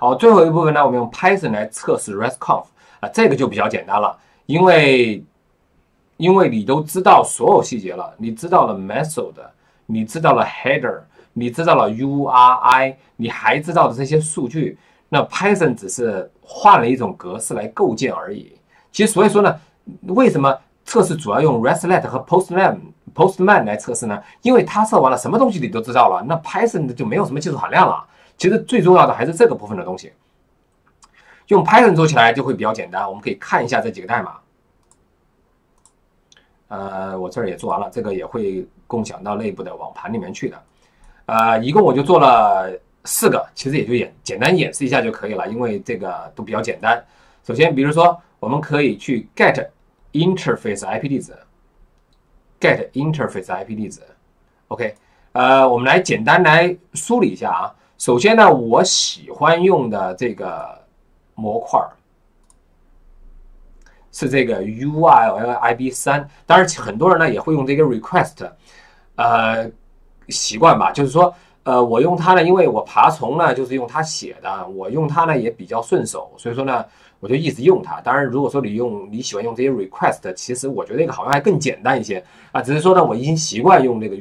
好，最后一部分呢，我们用 Python 来测试 RESTconf 啊，这个就比较简单了，因为你都知道所有细节了，你知道了 method， 你知道了 header， 你知道了 URI， 你还知道的这些数据，那 Python 只是换了一种格式来构建而已。其实所以说呢，为什么测试主要用 RESTlet 和 Postman 来测试呢？因为它测完了什么东西你都知道了，那 Python 就没有什么技术含量了。其实最重要的还是这个部分的东西。用 Python 做起来就会比较简单，我们可以看一下这几个代码。我这儿也做完了，这个也会共享到内部的网盘里面去的。一共我就做了4个，其实也就简单演示一下就可以了，因为这个都比较简单。首先，比如说我们可以去 get interface IP 地址 ，get interface IP 地址。OK， 我们来简单来梳理一下啊。首先呢，我喜欢用的这个模块是这个 URLib3，当然很多人呢也会用这个 request， 习惯吧，就是说，我用它呢，因为我爬虫呢就是用它写的，我用它呢也比较顺手，所以说呢我就一直用它。当然，如果说你喜欢用这些 request， 其实我觉得这个好像还更简单一些啊，只是说呢我已经习惯用这个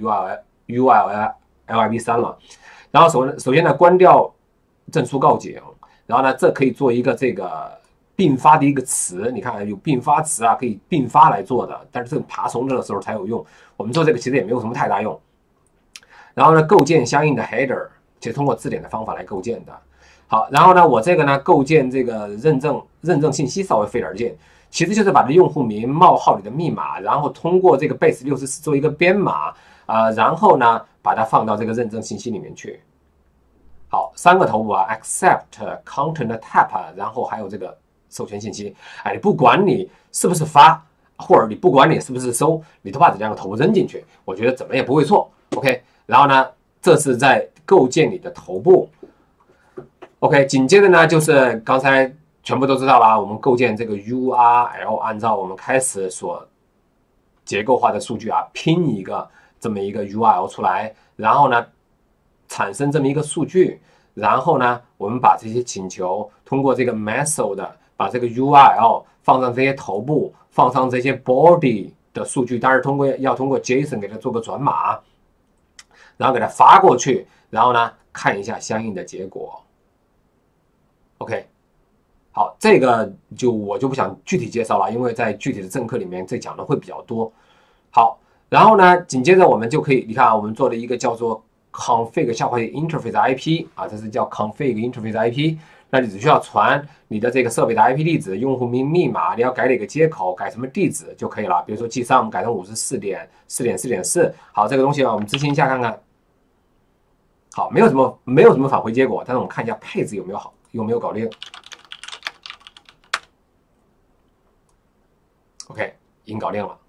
URLib3 了。然后首先呢关掉证书告警，然后呢这可以做一个这个并发的一个词，你看有并发词啊，可以并发来做的，但是这个爬虫这个时候才有用，我们做这个其实也没有什么太大用。然后呢构建相应的 header， 其实通过字典的方法来构建的。好，然后呢我这个呢构建这个认证信息稍微费点劲，其实就是把这用户名冒号里的密码，然后通过这个 base64 做一个编码然后呢把它放到这个认证信息里面去。好，3个头部啊 ，accept、content type， 然后还有这个授权信息。你不管你是不是发，或者你不管你是不是收，你都把这2个头部扔进去，我觉得怎么也不会错。OK， 然后呢，这是在构建你的头部。OK， 紧接着呢，就是刚才全部都知道了，我们构建这个 URL， 按照我们开始所结构化的数据拼一个这么一个 URL 出来，然后呢产生这么一个数据，然后呢我们把这些请求通过这个 method 把这个 URL 放上这些头部，放上这些 body 的数据，当然要通过 JSON 给它做个转码，然后给它发过去，然后呢看一下相应的结果。OK， 好，这个我就不想具体介绍了，因为在具体的正课里面这讲的会比较多。好，然后呢紧接着我们就可以，你看我们做了一个叫做 config 下划线 interface IP 这是叫 config interface IP， 那你只需要传你的这个设备的 IP 地址、用户名、密码，你要改哪个接口、改什么地址就可以了。比如说 G3 改成 54.4.4.4， 好，这个东西我们执行一下看看。好，没有什么返回结果，但是我们看一下配置有没有搞定。OK， 已经搞定了。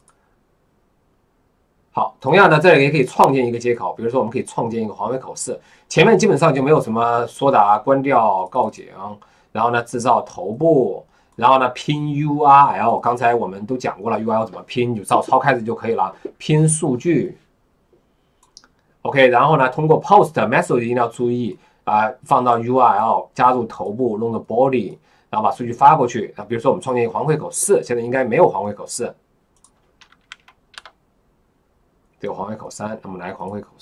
好，同样的，这里也可以创建一个接口，比如说我们可以创建一个黄尾口式，前面基本上就没有什么说的关掉告警，然后呢制造头部，然后呢拼 URL， 刚才我们都讲过了 URL 怎么拼，就照抄开始就可以了，拼数据。OK， 然后呢通过 post method 一定要注意放到 URL 加入头部，弄个 body， 然后把数据发过去。比如说我们创建一个黄尾口式，现在应该没有黄尾口式。有黄尾口3，那么来黄尾口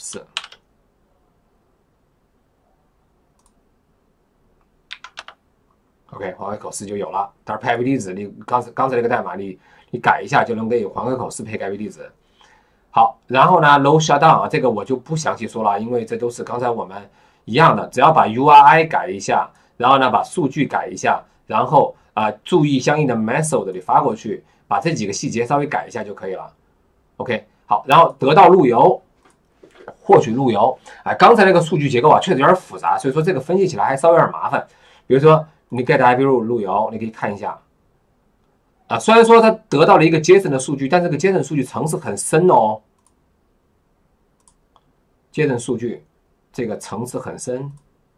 4。OK， 黄尾口4就有了。当然配 IP 地址，你刚才那个代码你改一下就能给黄尾口4配 IP 地址。好，然后呢 load shutdown 这个我就不详细说了，因为这都是刚才我们一样的，只要把 URI 改一下，然后呢把数据改一下，然后注意相应的 method 你发过去，把这几个细节稍微改一下就可以了。OK。好，然后得到路由，获取路由。刚才那个数据结构确实有点复杂，所以说这个分析起来还稍微有点麻烦。比如说你 get IP 路由，你可以看一下虽然说它得到了一个 JSON 的数据，但这个 JSON 数据层次很深哦。JSON 数据这个层次很深。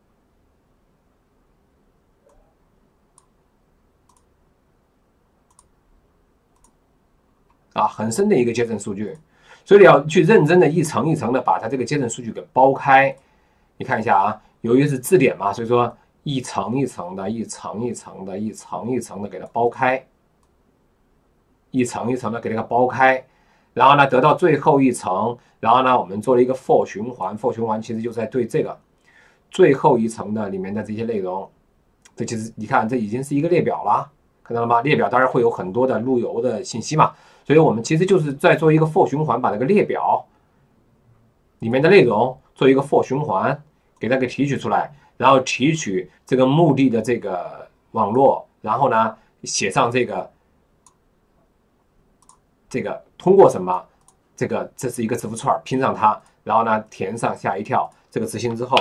很深的一个 JSON 数据。所以你要去认真的一层一层的把它这个JSON数据给剥开。你看一下由于是字典嘛，所以说一层一层的，一层一层的，一层一层的给它剥开，一层一层的给它剥开，然后呢，得到最后一层，然后呢，我们做了一个 for 循环 ，for 循环其实就是在对这个最后一层的里面的这些内容，这其实你看，这已经是一个列表了，看到了吗？列表当然会有很多的路由的信息嘛，所以我们其实就是在做一个 for 循环，把这个列表里面的内容做一个 for 循环，给它给提取出来，然后提取这个目的的这个网络，然后呢写上这个通过什么，这是一个字符串，拼上它，然后呢填上下一条，这个执行之后，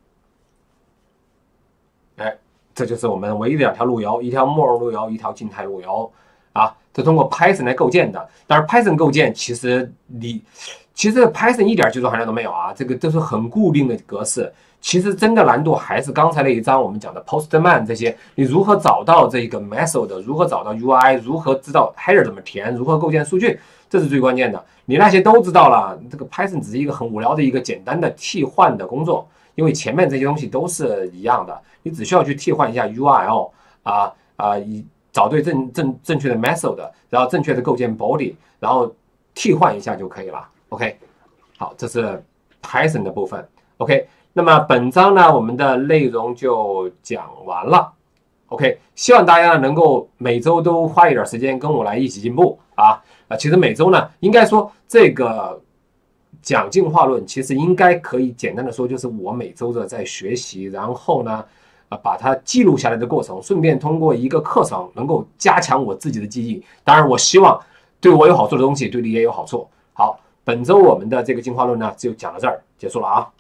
哎，这就是我们唯一的两条路由，一条 more 路由，一条静态路由啊，这通过 Python 来构建的。但是 Python 构建其实Python 一点技术含量都没有啊，这个都是很固定的格式。其实真的难度还是刚才那一章我们讲的 Postman 这些，你如何找到这个 method， 如何找到 UI， 如何知道 header 怎么填，如何构建数据，这是最关键的。你那些都知道了，这个 Python 只是一个很无聊的一个简单的替换的工作，因为前面这些东西都是一样的，你只需要去替换一下 URL 找对正确的 method， 然后正确的构建 body， 然后替换一下就可以了。OK， 好，这是 Python 的部分。OK， 那么本章呢，我们的内容就讲完了。OK， 希望大家能够每周都花一点时间跟我来一起进步啊！其实每周呢，应该说这个讲进化论，其实应该可以简单的说，就是我每周的在学习，然后呢，把它记录下来的过程，顺便通过一个课程能够加强我自己的记忆。当然，我希望对我有好处的东西，对你也有好处。好，本周我们的这个进化论呢，就讲到这儿，结束了啊。